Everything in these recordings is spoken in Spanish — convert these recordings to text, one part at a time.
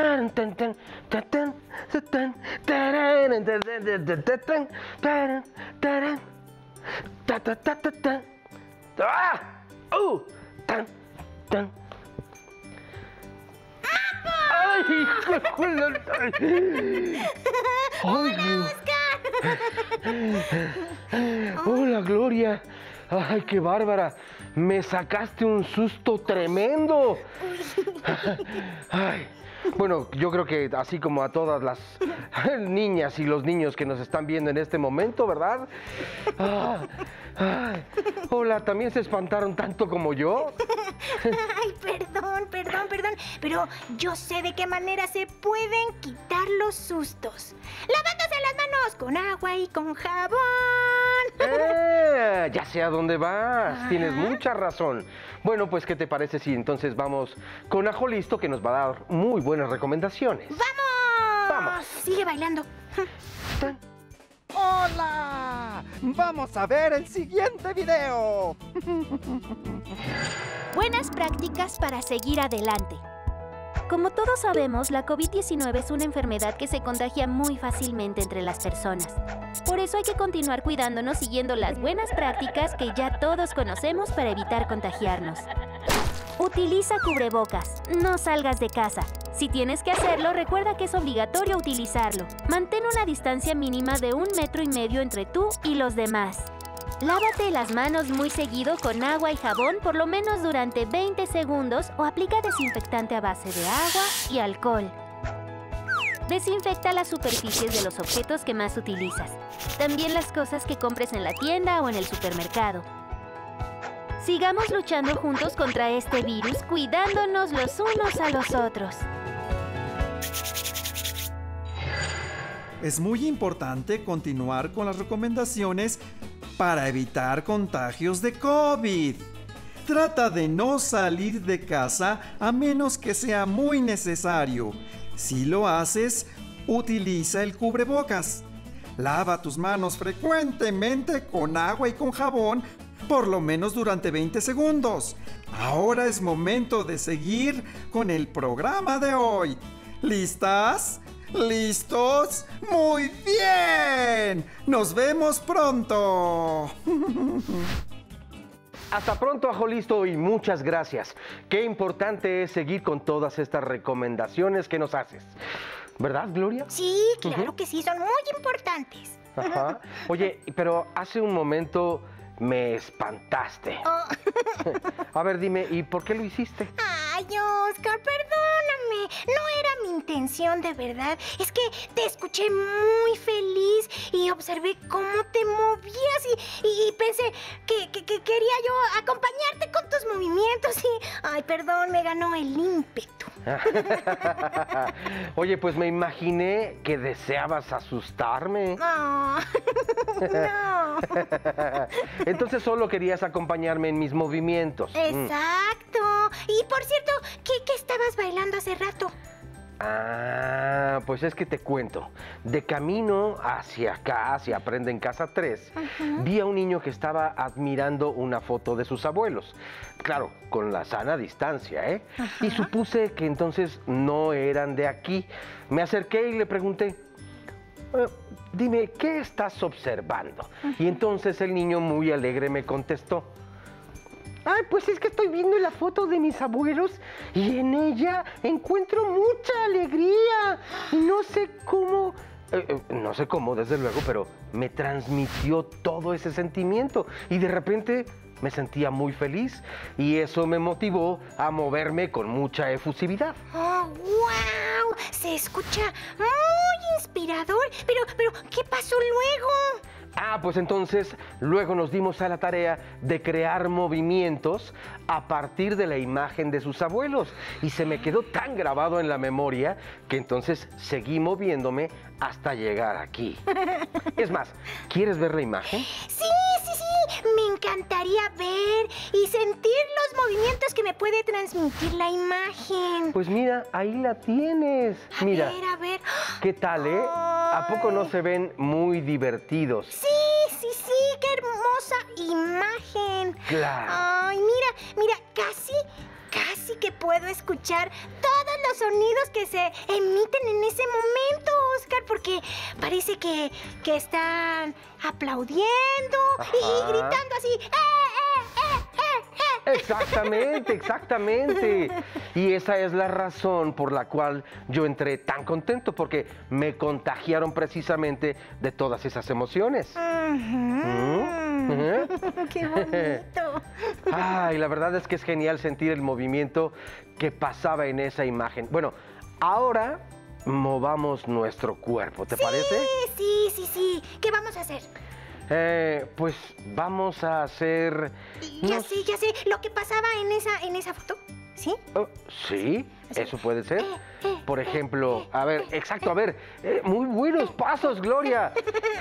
¡Ah! ¡Ay, hijo de... ¡Ay! ¡Hola, Gloria! ¡Ay, qué bárbara! Me sacaste un susto tremendo. Ay, bueno, yo creo que así como a todas las niñas y los niños que nos están viendo en este momento, ¿verdad? Ay, hola, ¿también se espantaron tanto como yo? Ay, perdón, pero yo sé de qué manera se pueden quitar los sustos. Lavándose las manos con agua y con jabón. Ya sé a dónde vas. Tienes mucha razón. Bueno, pues, ¿qué te parece si entonces vamos con Ajo Listo, que nos va a dar muy buenas recomendaciones? ¡Vamos! ¡Vamos! Sigue bailando. ¡Hola! ¡Vamos a ver el siguiente video! Buenas prácticas para seguir adelante. Como todos sabemos, la COVID-19 es una enfermedad que se contagia muy fácilmente entre las personas. Por eso hay que continuar cuidándonos siguiendo las buenas prácticas que ya todos conocemos para evitar contagiarnos. Utiliza cubrebocas. No salgas de casa. Si tienes que hacerlo, recuerda que es obligatorio utilizarlo. Mantén una distancia mínima de 1,5 metros entre tú y los demás. Lávate las manos muy seguido con agua y jabón por lo menos durante 20 segundos o aplica desinfectante a base de agua y alcohol. Desinfecta las superficies de los objetos que más utilizas. También las cosas que compres en la tienda o en el supermercado. Sigamos luchando juntos contra este virus, cuidándonos los unos a los otros. Es muy importante continuar con las recomendaciones para evitar contagios de COVID. Trata de no salir de casa a menos que sea muy necesario. Si lo haces, utiliza el cubrebocas. Lava tus manos frecuentemente con agua y con jabón, por lo menos durante 20 segundos. Ahora es momento de seguir con el programa de hoy. ¿Listas? ¿Listos? ¡Muy bien! ¡Nos vemos pronto! Hasta pronto, Ajo Listo, y muchas gracias. Qué importante es seguir con todas estas recomendaciones que nos haces. ¿Verdad, Gloria? Sí, claro que sí, son muy importantes. Ajá. Oye, pero hace un momento me espantaste. Oh. A ver, dime, ¿y por qué lo hiciste? Ay, Oscar, perdóname. No era mi intención, de verdad. Es que te escuché muy feliz y observé cómo te movías y pensé que quería yo acompañarte con tus movimientos y... Ay, perdón, me ganó el ímpetu. Oye, pues me imaginé que deseabas asustarme. No. No. Entonces solo querías acompañarme en mis movimientos. Exacto. Y por cierto, ¿qué estabas bailando hace rato? Ah, pues es que te cuento. De camino hacia acá, hacia Aprende en Casa 3, vi a un niño que estaba admirando una foto de sus abuelos. Claro, con la sana distancia, ¿eh? Y supuse que entonces no eran de aquí. Me acerqué y le pregunté, dime, ¿qué estás observando? Y entonces el niño muy alegre me contestó, ay, pues es que estoy viendo la foto de mis abuelos y en ella encuentro mucha alegría. Y no sé cómo, desde luego, pero me transmitió todo ese sentimiento. Y de repente me sentía muy feliz y eso me motivó a moverme con mucha efusividad. ¡Oh, wow! Se escucha muy inspirador. Pero, ¿qué pasó luego? Ah, pues entonces luego nos dimos a la tarea de crear movimientos a partir de la imagen de sus abuelos y se me quedó tan grabado en la memoria que entonces seguí moviéndome hasta llegar aquí. Es más, ¿quieres ver la imagen? Sí, me encantaría ver y sentir los movimientos que me puede transmitir la imagen. Pues mira, ahí la tienes. Mira, A ver. ¿qué tal, eh? ¿A poco no se ven muy divertidos? Sí, qué hermosa imagen. Claro. Ay, mira, casi que puedo escuchar todas los sonidos que se emiten en ese momento, Oscar, porque parece que están aplaudiendo y gritando así. Exactamente, exactamente. Y esa es la razón por la cual yo entré tan contento, porque me contagiaron precisamente de todas esas emociones. ¡Qué bonito! Ay, la verdad es que es genial sentir el movimiento que pasaba en esa imagen. Bueno, ahora movamos nuestro cuerpo, ¿te parece? Sí. ¿Qué vamos a hacer? Pues vamos a hacer... Ya sé. Lo que pasaba en esa foto, ¿sí? Sí, eso puede ser. Por ejemplo, a ver, exacto, a ver. Muy buenos pasos, Gloria.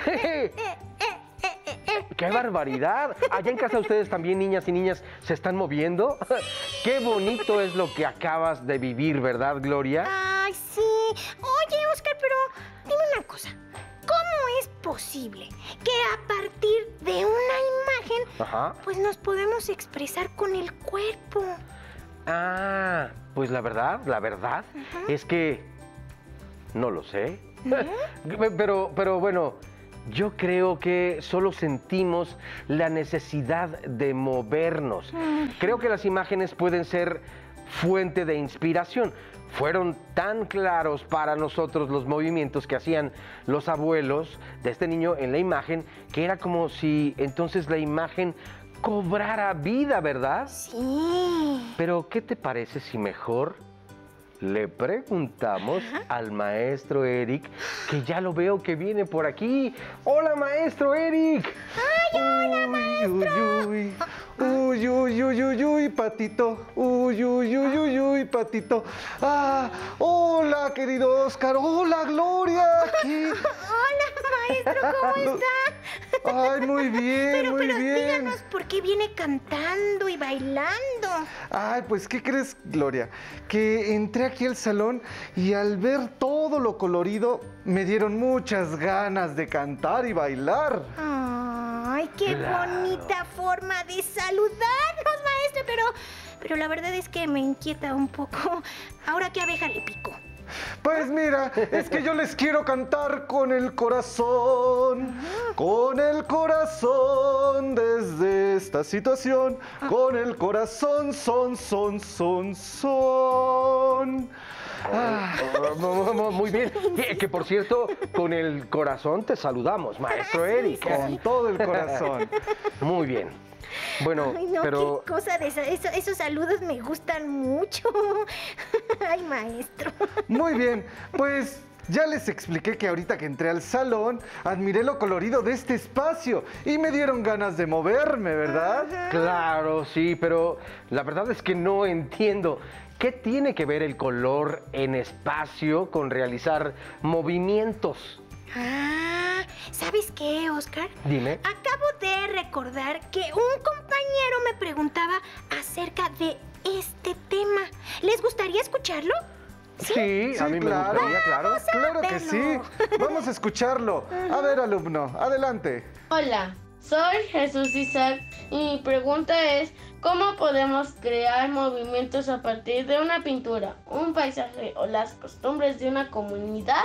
¡Qué barbaridad! Allá en casa ustedes también, niñas y niñas, se están moviendo. ¡Qué bonito es lo que acabas de vivir, ¿verdad, Gloria? Ay, sí. Oye, Oscar, pero dime una cosa. ¿Cómo es posible que a partir de una imagen, pues nos podemos expresar con el cuerpo? Ah, pues la verdad es que no lo sé. Pero bueno, yo creo que solo sentimos la necesidad de movernos. Creo que las imágenes pueden ser fuente de inspiración. Fueron tan claros para nosotros los movimientos que hacían los abuelos de este niño en la imagen, que era como si entonces la imagen cobrara vida, ¿verdad? Sí. Pero, ¿qué te parece si mejor le preguntamos al maestro Eric, que ya lo veo que viene por aquí? ¡Hola, maestro Eric! ¡Ay, hola, maestro! Uy, patito. Uy, patito. Ah, hola, querido Oscar. Hola, Gloria. Hola, maestro, ¿cómo está? Ay, muy bien, muy bien. Díganos por qué viene cantando y bailando. Ay, pues, ¿qué crees, Gloria? Que entré aquí al salón y al ver todo lo colorido, me dieron muchas ganas de cantar y bailar. Ay, qué bonita forma de saludarnos, maestro, pero la verdad es que me inquieta un poco. ¿Ahora qué abeja le picó? Pues mira, es que yo les quiero cantar con el corazón desde esta situación, con el corazón, son. Muy bien. Que por cierto, con el corazón te saludamos, maestro Eric. Con todo el corazón. Muy bien. Bueno, Ay, no, pero... qué cosa de esos saludos me gustan mucho. Ay, maestro. Muy bien, pues ya les expliqué que ahorita que entré al salón, admiré lo colorido de este espacio y me dieron ganas de moverme, ¿verdad? Claro, sí, pero la verdad es que no entiendo. ¿Qué tiene que ver el color en espacio con realizar movimientos? ¿Sabes qué, Oscar? Dime. Acabo de recordar que un compañero me preguntaba acerca de este tema. ¿Les gustaría escucharlo? Sí, a mí me gustaría, claro. Claro que sí. Vamos a escucharlo. A ver, alumno, adelante. Hola, soy Jesús Isaac y mi pregunta es, ¿cómo podemos crear movimientos a partir de una pintura, un paisaje o las costumbres de una comunidad?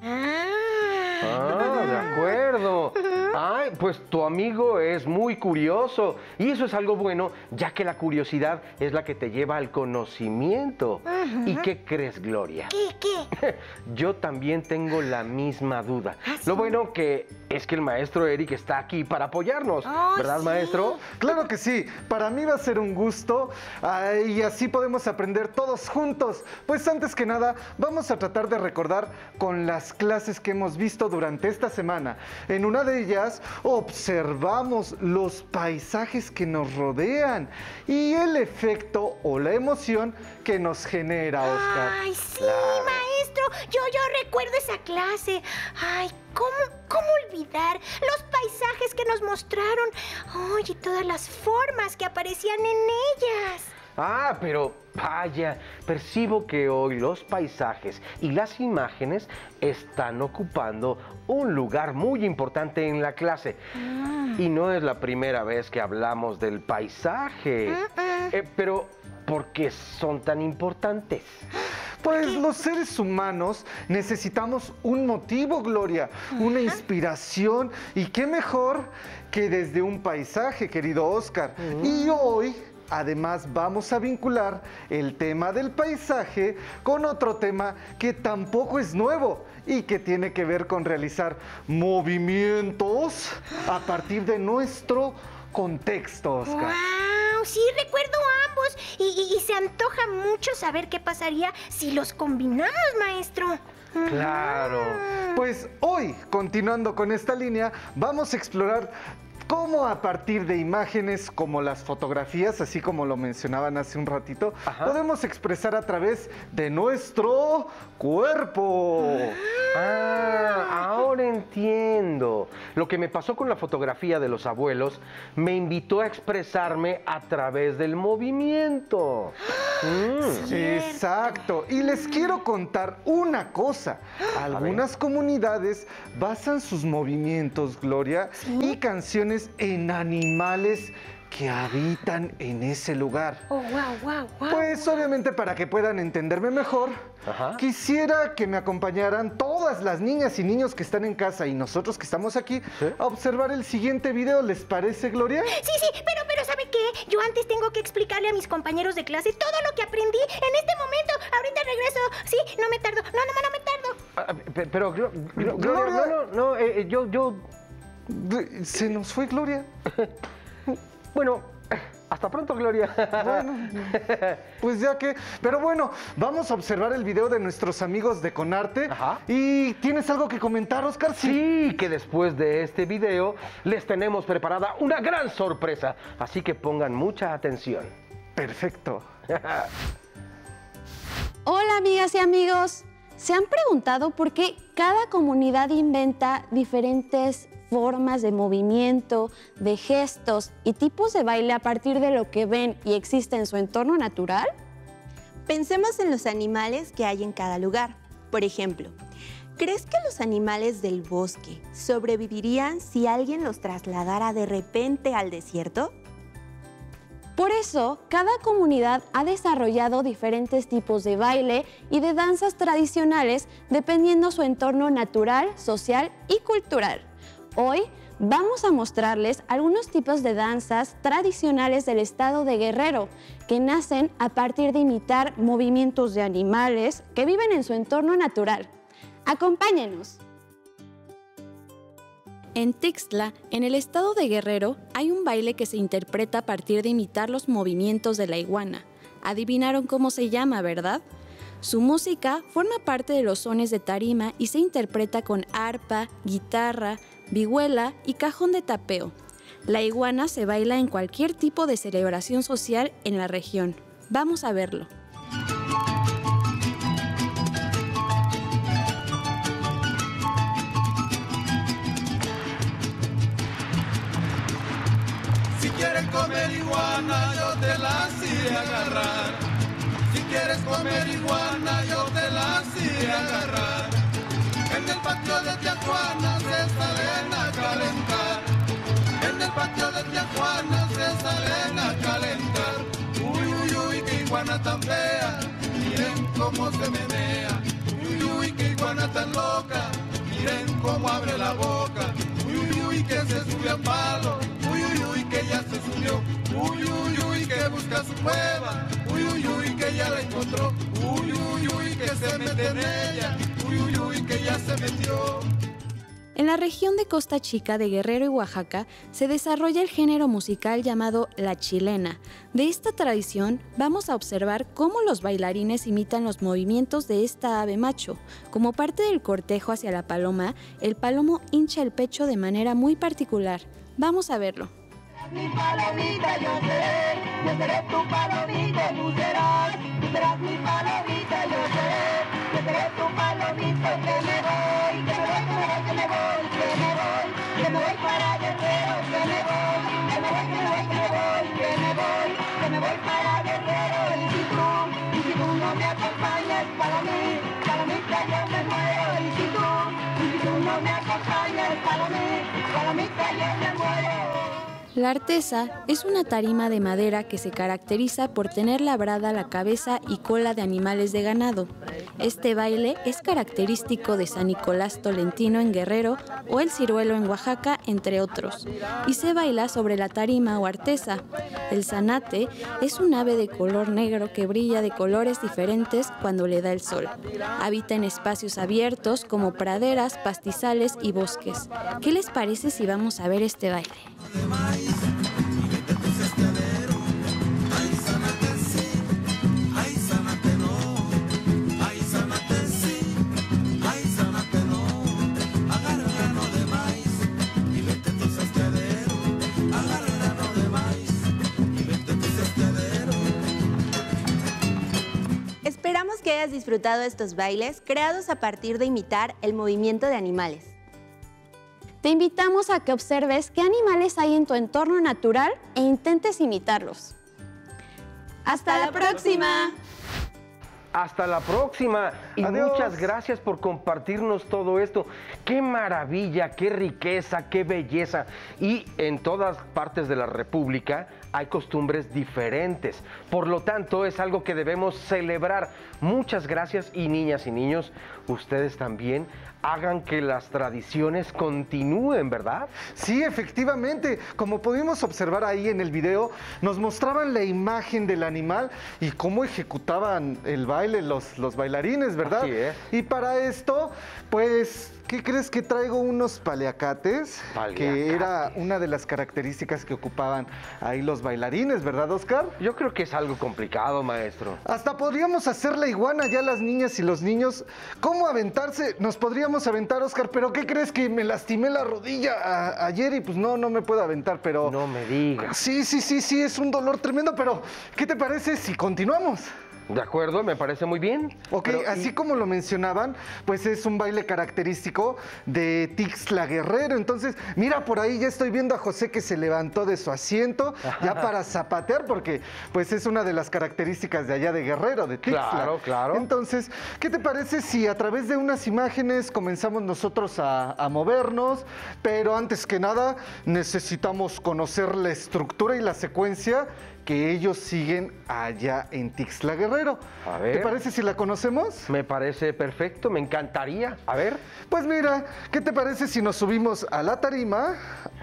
De acuerdo. Ay, pues tu amigo es muy curioso. Y eso es algo bueno, ya que la curiosidad es la que te lleva al conocimiento. ¿Y qué crees, Gloria? ¿Qué? Yo también tengo la misma duda. Lo bueno que es que el maestro Eric está aquí para apoyarnos. ¿Verdad, sí. maestro? Claro que sí. Para mí va a ser un gusto y así podemos aprender todos juntos. Pues antes que nada, vamos a tratar de recordar con las clases que hemos visto durante esta semana. En una de ellas observamos los paisajes que nos rodean y el efecto o la emoción que nos genera, Oscar. Ay, sí, maestro. Yo recuerdo esa clase. Ay, ¿cómo olvidar los paisajes que nos mostraron? Ay, y todas las formas que aparecían en ellas. Pero vaya, percibo que hoy los paisajes y las imágenes están ocupando un lugar muy importante en la clase. Y no es la primera vez que hablamos del paisaje. Pero, ¿por qué son tan importantes? Pues los seres humanos necesitamos un motivo, Gloria, una inspiración. Y qué mejor que desde un paisaje, querido Oscar. Y hoy, además, vamos a vincular el tema del paisaje con otro tema que tampoco es nuevo y que tiene que ver con realizar movimientos a partir de nuestro contexto, Oscar. ¡Wow! Sí, recuerdo ambos. Y se antoja mucho saber qué pasaría si los combinamos, maestro. Claro. Pues hoy, continuando con esta línea, vamos a explorar cómo a partir de imágenes como las fotografías, así como lo mencionaban hace un ratito, podemos expresar a través de nuestro cuerpo. Ahora entiendo. Lo que me pasó con la fotografía de los abuelos me invitó a expresarme a través del movimiento. Exacto. Y les quiero contar una cosa. Algunas comunidades basan sus movimientos, Gloria, y canciones en animales que habitan en ese lugar. Oh, wow. Pues obviamente para que puedan entenderme mejor, quisiera que me acompañaran todas las niñas y niños que están en casa y nosotros que estamos aquí a observar el siguiente video. ¿Les parece, Gloria? Sí, pero ¿sabe qué? Yo antes tengo que explicarle a mis compañeros de clase todo lo que aprendí en este momento. Ahorita regreso. Sí, no me tardo. No me tardo. Pero, Gloria, yo... Se nos fue Gloria. Bueno, hasta pronto, Gloria. Bueno, pues ya que... Pero bueno, vamos a observar el video de nuestros amigos de Conarte. ¿Y tienes algo que comentar, Oscar? Sí, que después de este video les tenemos preparada una gran sorpresa. Así que pongan mucha atención. Perfecto. Hola, amigas y amigos. ¿Se han preguntado por qué cada comunidad inventa diferentes formas de movimiento, de gestos y tipos de baile a partir de lo que ven y existe en su entorno natural? Pensemos en los animales que hay en cada lugar. Por ejemplo, ¿crees que los animales del bosque sobrevivirían si alguien los trasladara de repente al desierto? Por eso, cada comunidad ha desarrollado diferentes tipos de baile y de danzas tradicionales dependiendo su entorno natural, social y cultural. Hoy vamos a mostrarles algunos tipos de danzas tradicionales del estado de Guerrero que nacen a partir de imitar movimientos de animales que viven en su entorno natural. ¡Acompáñenos! En Tixtla, en el estado de Guerrero, hay un baile que se interpreta a partir de imitar los movimientos de la iguana. Adivinaron cómo se llama, ¿verdad? Su música forma parte de los sones de tarima y se interpreta con arpa, guitarra, vihuela y cajón de tapeo. La iguana se baila en cualquier tipo de celebración social en la región. Vamos a verlo. Si quieres comer iguana, yo te la iré a agarrar. Si quieres comer iguana, yo te la iré a agarrar. En el patio de Tía Juana se salen a calentar. En el patio de Tía Juana se salen a calentar. Uy, qué iguana tan fea, miren cómo se menea. Uy, qué iguana tan loca, miren cómo abre la boca. Uy, que se sube al palo. Uy, que ya se subió. Uy, que busca su cueva. Uy, que ya la encontró. Uy, que se mete en ella. Uy, que ya se metió. En la región de Costa Chica de Guerrero y Oaxaca se desarrolla el género musical llamado la chilena. De esta tradición vamos a observar cómo los bailarines imitan los movimientos de esta ave macho. Como parte del cortejo hacia la paloma, el palomo hincha el pecho de manera muy particular. Vamos a verlo. Mi palomita, yo seré tu palomita, tú serás mi palomita, yo seré tu palomita, que me voy para Guerrero, que me voy para Guerrero, y si tú no me acompañas, palomita, yo me muero, y si tú no me acompañas, palomita, yo me muero. La artesa es una tarima de madera que se caracteriza por tener labrada la cabeza y cola de animales de ganado. Este baile es característico de San Nicolás Tolentino en Guerrero o el ciruelo en Oaxaca, entre otros, y se baila sobre la tarima o artesa. El zanate es un ave de color negro que brilla de colores diferentes cuando le da el sol. Habita en espacios abiertos como praderas, pastizales y bosques. ¿Qué les parece si vamos a ver este baile? Esperamos que hayas disfrutado estos bailes creados a partir de imitar el movimiento de animales. Te invitamos a que observes qué animales hay en tu entorno natural e intentes imitarlos. ¡Hasta la próxima! Hasta la próxima y Adiós. Muchas gracias por compartirnos todo esto. ¡Qué maravilla, qué riqueza, qué belleza! Y en todas partes de la República hay costumbres diferentes. Por lo tanto, es algo que debemos celebrar. Muchas gracias y niñas y niños, ustedes también hagan que las tradiciones continúen, ¿verdad? Sí, efectivamente. Como pudimos observar ahí en el video, nos mostraban la imagen del animal y cómo ejecutaban el baile los bailarines, ¿verdad? Así es. Y para esto, pues, ¿qué crees que traigo unos paliacates? Que era una de las características que ocupaban ahí los bailarines, ¿verdad, Oscar? Yo creo que es algo complicado, maestro. Hasta podríamos hacer la iguana ya las niñas y los niños. ¿Cómo aventarse? Nos podríamos aventar, Oscar, pero ¿qué crees? Que me lastimé la rodilla ayer y pues no me puedo aventar, pero... No me digas. Sí, es un dolor tremendo, pero ¿qué te parece si continuamos? De acuerdo, me parece muy bien. Ok, Pero, así como lo mencionaban, pues es un baile característico de Tixla Guerrero. Entonces, mira, por ahí ya estoy viendo a José que se levantó de su asiento ya para zapatear, porque pues es una de las características de allá de Guerrero, de Tixla. Claro, claro. Entonces, ¿qué te parece si a través de unas imágenes comenzamos nosotros a movernos? Pero antes que nada, necesitamos conocer la estructura y la secuencia que ellos siguen allá en Tixla Guerrero. A ver. ¿Te parece si la conocemos? Me parece perfecto, me encantaría. A ver. Pues mira, ¿qué te parece si nos subimos a la tarima?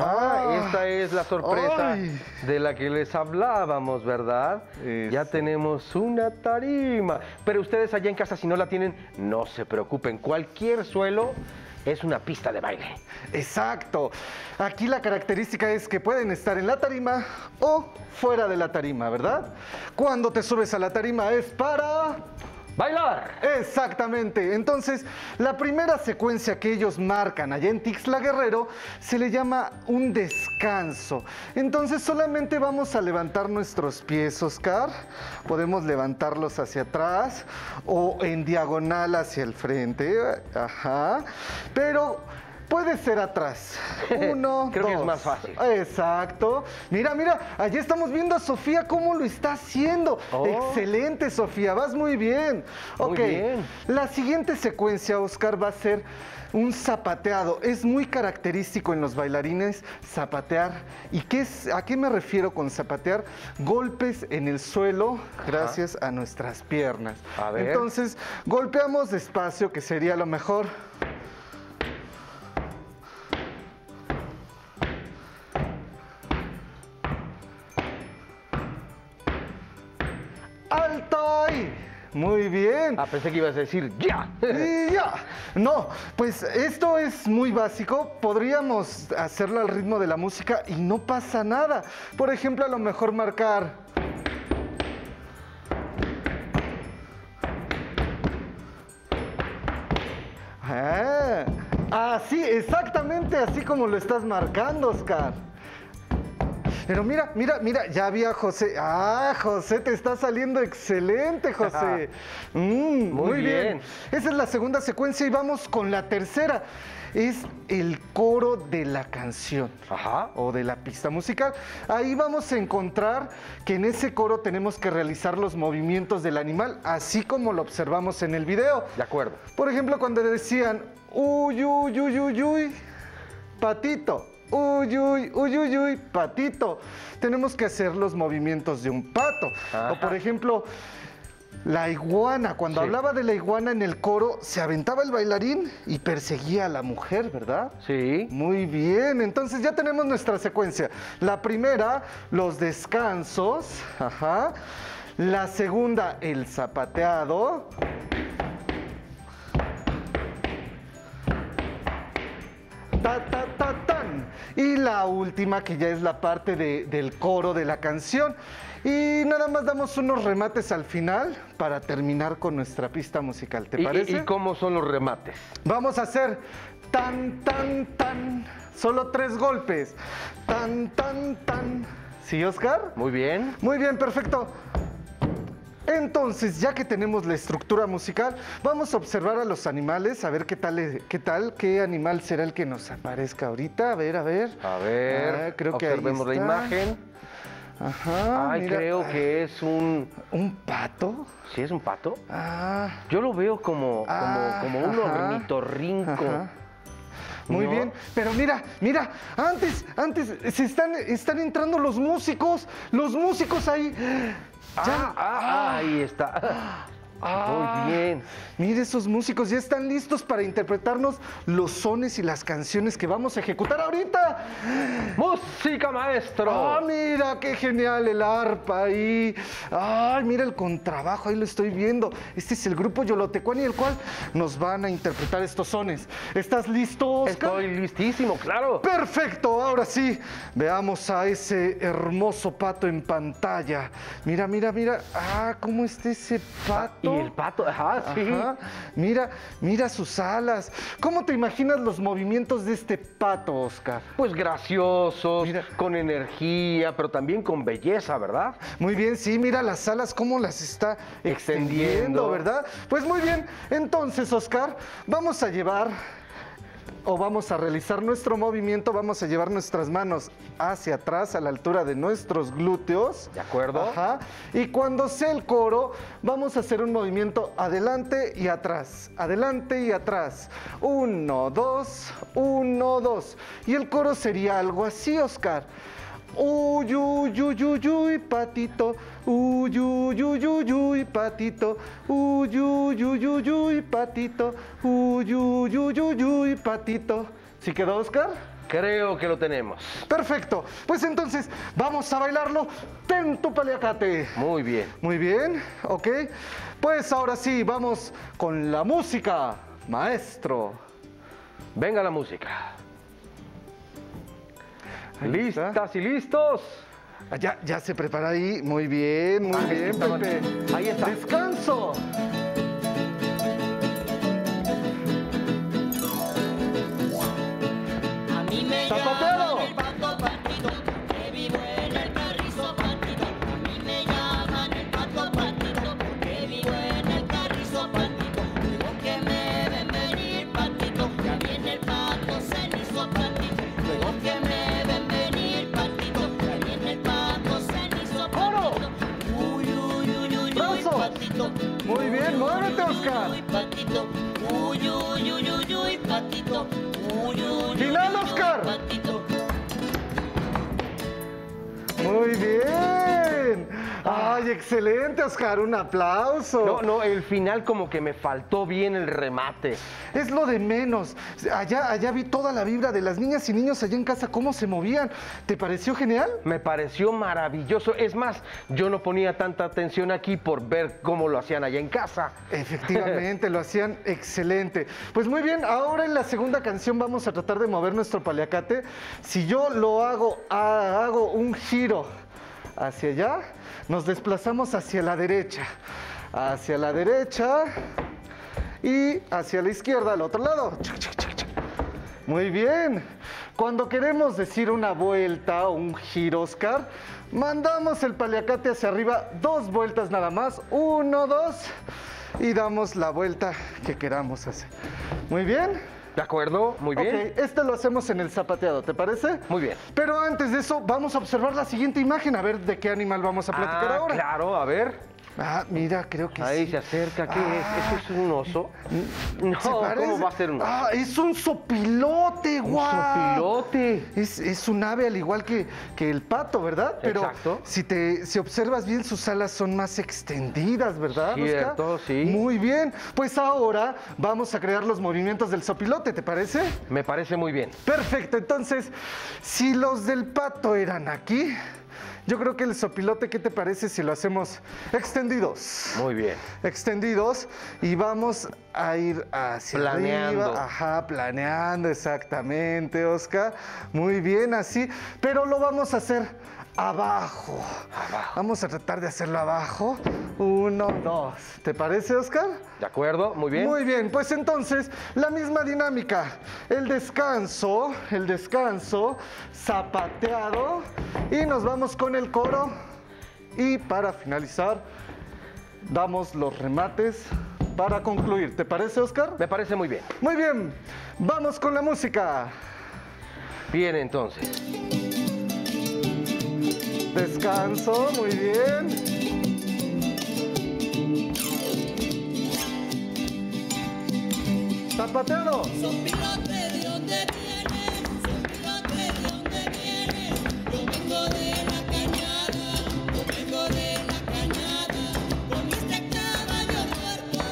Esta es la sorpresa Ay. de la que les hablábamos, ¿verdad? Ya tenemos una tarima. Pero ustedes allá en casa, si no la tienen, no se preocupen. Cualquier suelo es una pista de baile. Exacto. Aquí la característica es que pueden estar en la tarima o fuera de la tarima, ¿verdad? Cuando te subes a la tarima es para... ¡bailar! Exactamente. Entonces, la primera secuencia que ellos marcan allá en Tixla Guerrero se le llama un descanso. Entonces, solamente vamos a levantar nuestros pies, Oscar. Podemos levantarlos hacia atrás o en diagonal hacia el frente. Ajá. Pero... puede ser atrás. Uno, Creo que dos. es más fácil. Exacto. Mira, allí estamos viendo a Sofía cómo lo está haciendo. Oh. Excelente, Sofía, vas muy bien. Muy bien. La siguiente secuencia, Oscar, va a ser un zapateado. Es muy característico en los bailarines zapatear. ¿Y a qué me refiero con zapatear? Golpes en el suelo gracias a nuestras piernas. A ver. Entonces, golpeamos despacio, que sería lo mejor. ¡Alto ahí! Muy bien. Pensé que ibas a decir ¡ya! Y ya. No, pues esto es muy básico. Podríamos hacerlo al ritmo de la música y no pasa nada. Por ejemplo, a lo mejor marcar... así, exactamente así como lo estás marcando, Oscar. Pero mira, ya vi a José. José, te está saliendo excelente, José. Muy bien. Esa es la segunda secuencia y vamos con la tercera. Es el coro de la canción. O de la pista musical. Ahí vamos a encontrar que en ese coro tenemos que realizar los movimientos del animal, así como lo observamos en el video. De acuerdo. Por ejemplo, cuando decían, uy, uy, uy, uy, uy, patito. uy, uy, uy, uy, uy, patito. Tenemos que hacer los movimientos de un pato. Ajá. O por ejemplo, la iguana. Cuando Sí. hablaba de la iguana en el coro, se aventaba el bailarín y perseguía a la mujer, ¿verdad? Sí. Muy bien, entonces ya tenemos nuestra secuencia. La primera, los descansos. Ajá. La segunda, el zapateado. Ta, ta, ta, tan. Y la última, que ya es la parte del coro de la canción. Y nada más damos unos remates al final para terminar con nuestra pista musical. ¿Te parece? ¿Y cómo son los remates? Vamos a hacer tan, tan, tan. Solo 3 golpes. Tan, tan, tan. ¿Sí, Oscar? Muy bien. Muy bien, perfecto. Entonces, ya que tenemos la estructura musical, vamos a observar a los animales, a ver qué animal será el que nos aparezca ahorita. A ver, a ver. A ver, Ah, creo que ahí observemos la está. imagen. Ajá. Ay, mira. creo que es un... ¿Un pato? ¿Sí es un pato? Ah. Yo lo veo como un Ajá. ornitorrinco. Ajá. Muy ¿No? bien, pero mira, antes, se están entrando los músicos ahí. Ya. Ahí está. Muy bien. Mire, esos músicos ya están listos para interpretarnos los sones y las canciones que vamos a ejecutar ahorita. ¡Música, maestro! ¡Ah, mira, qué genial el arpa ahí! ¡Ay, mira el contrabajo! Ahí lo estoy viendo. Este es el grupo Yolotecuani, el cual nos van a interpretar estos sones. ¿Estás listo, Oscar? Estoy listísimo, claro. ¡Perfecto! Ahora sí, veamos a ese hermoso pato en pantalla. Mira, mira, mira. Ah, ¿cómo está ese pato? Y el pato, ajá, sí. Ajá. Mira sus alas. ¿Cómo te imaginas los movimientos de este pato, Oscar? Pues graciosos, Mira. con energía, pero también con belleza, ¿verdad? Muy bien, sí, mira las alas, cómo las está extendiendo, Extendiendo. ¿verdad? Pues muy bien, entonces, Oscar, vamos a realizar nuestro movimiento, vamos a llevar nuestras manos hacia atrás, a la altura de nuestros glúteos. ¿De acuerdo? Ajá. Y cuando sea el coro, vamos a hacer un movimiento adelante y atrás, adelante y atrás. 1, 2, 1, 2. Y el coro sería algo así, Oscar. Uy, uy, uy, uy, uy, patito. Uy, uy, uy, uy, uy, patito. Uy, uy, uy, uy, uy, patito. Uy, uy, uy, uy, uy, patito. ¿Sí quedó, Oscar? Creo que lo tenemos. Perfecto. Pues entonces, vamos a bailarlo. Ten tu paliacate. Muy bien. Muy bien, ok. Pues ahora sí, vamos con la música, maestro. Venga la música. Ahí está. ¿Listas y listos? Ah, ya se prepara ahí. Muy bien, muy bien, estaban- Pepe. ahí está. Descanso. A mí me ¡Zapateado! llaman el pato patito, que vivo en el carrizo patito. A mí me llaman el pato patito, que vivo en el carrizo patito. Luego que me ven venir patito, ya viene el pato cenizo patito. Luego que me ven venir patito, ya viene el pato cenizo patito. Uy, uy, uy, uy, uy, ¡Brazos! patito. Muy bien, muévete, Oscar. Uy, patito. Uy, uy, uy, uy, uy, patito. Uy, uy, Final, Oscar. patito. Muy bien. Ay, excelente, Oscar. Un aplauso. No, el final como que me faltó bien el remate. Es lo de menos. Allá vi toda la vibra de las niñas y niños allá en casa, cómo se movían. ¿Te pareció genial? Me pareció maravilloso. Es más, yo no ponía tanta atención aquí por ver cómo lo hacían allá en casa. Efectivamente, lo hacían excelente. Pues muy bien, ahora en la segunda canción vamos a tratar de mover nuestro paliacate. Si yo lo hago un giro hacia allá, nos desplazamos hacia la derecha. Hacia la derecha y hacia la izquierda, al otro lado. Muy bien. Cuando queremos decir una vuelta o un giro, Oscar, mandamos el paliacate hacia arriba 2 vueltas nada más. 1, 2 y damos la vuelta que queramos hacer. Muy bien. ¿De acuerdo? Muy bien. Ok, este lo hacemos en el zapateado, ¿te parece? Muy bien. Pero antes de eso, vamos a observar la siguiente imagen, a ver de qué animal vamos a platicar ahora. Claro, a ver. Ah, mira, creo que Ahí sí. se acerca, ¿qué es? ¿Eso es un oso? No, ¿Se parece? ¿cómo va a ser un oso? Ah, es un sopilote, ¿Un guau. sopilote? Es un ave al igual que el pato, ¿verdad? Pero Exacto. si observas bien, sus alas son más extendidas, ¿verdad, Oscar? Cierto, sí. Muy bien. Pues ahora vamos a crear los movimientos del sopilote, ¿te parece? Me parece muy bien. Perfecto. Entonces, si los del pato eran aquí, yo creo que el sopilote, ¿qué te parece si lo hacemos extendidos? Muy bien. Extendidos y vamos a ir hacia Planeando. arriba. Ajá, planeando, exactamente, Oscar. Muy bien, así. Pero lo vamos a hacer abajo. Vamos a tratar de hacerlo abajo. 1, 2. ¿Te parece, Oscar? ¿De acuerdo? Muy bien. Muy bien, pues entonces la misma dinámica. El descanso, zapateado y nos vamos con el coro. Y para finalizar, damos los remates para concluir. ¿Te parece, Oscar? Me parece muy bien. Muy bien, vamos con la música. Bien, entonces. Descanso, muy bien. Zapateado. Sopilote, ¿de dónde vienes? Sopilote, ¿de dónde vienes? Yo vengo de la cañada, yo vengo de la cañada. Comiste caballo muerto,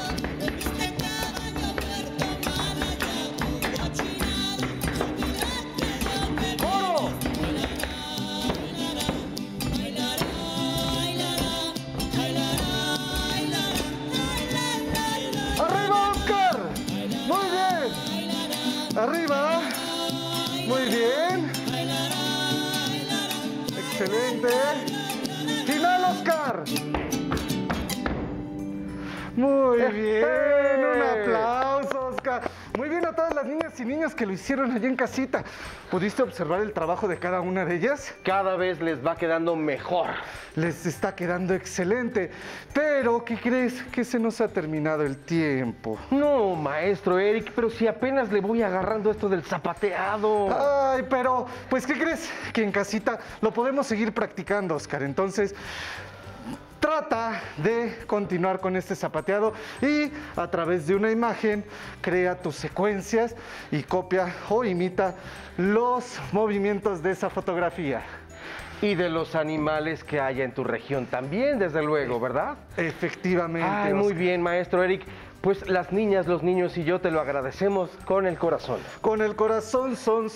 maracayá, cochinado. Sopilote, ¿de dónde vienes? ¡Arriba, Oscar! Muy bien. Arriba. Muy bien. Excelente. Final, Oscar. Muy bien. Un aplauso, Oscar. Muy bien a todas las niñas y niños que lo hicieron allí en casita. ¿Pudiste observar el trabajo de cada una de ellas? Cada vez les va quedando mejor. Les está quedando excelente. Pero, ¿qué crees? Que se nos ha terminado el tiempo. No, maestro Eric, pero si apenas le voy agarrando esto del zapateado. Ay, pero, pues, ¿qué crees? Que en casita lo podemos seguir practicando, Oscar. Entonces, trata de continuar con este zapateado y a través de una imagen crea tus secuencias y copia o imita los movimientos de esa fotografía. Y de los animales que haya en tu región también, desde luego, ¿verdad? Efectivamente. Ay, muy Oscar. bien, maestro Eric. Pues las niñas, los niños y yo te lo agradecemos con el corazón. Con el corazón, son.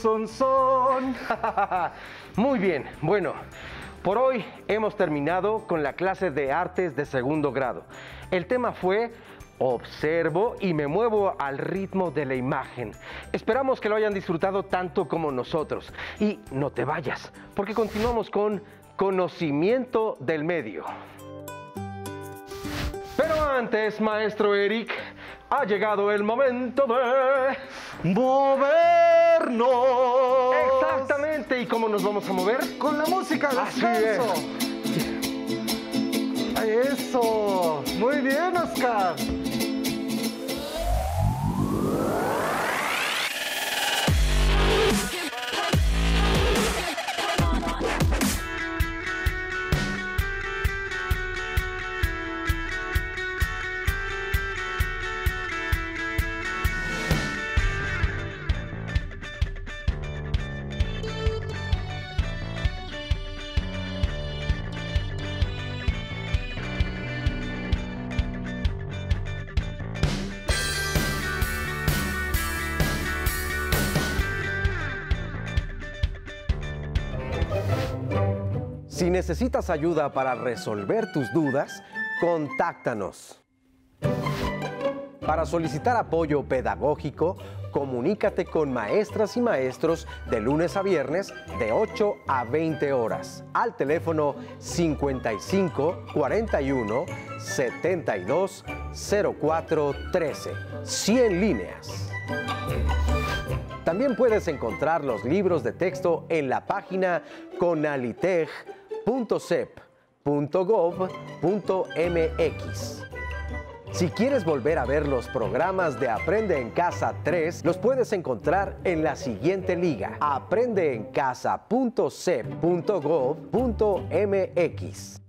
Muy bien, bueno, por hoy hemos terminado con la clase de artes de segundo grado. El tema fue observo y me muevo al ritmo de la imagen. Esperamos que lo hayan disfrutado tanto como nosotros. Y no te vayas, porque continuamos con conocimiento del medio. Pero antes, maestro Eric, ha llegado el momento de movernos. Exactamente. ¿Y cómo nos vamos a mover? Con la música, Así descanso. Eso. Muy bien, Oscar. Si necesitas ayuda para resolver tus dudas, contáctanos. Para solicitar apoyo pedagógico, comunícate con maestras y maestros de lunes a viernes de 8 a 20 horas al teléfono 55 41 72 04 13, 100 líneas. También puedes encontrar los libros de texto en la página conalitej.cep.gov.mx. Si quieres volver a ver los programas de Aprende en Casa 3, los puedes encontrar en la siguiente liga: aprendeencasa.cep.gov.mx.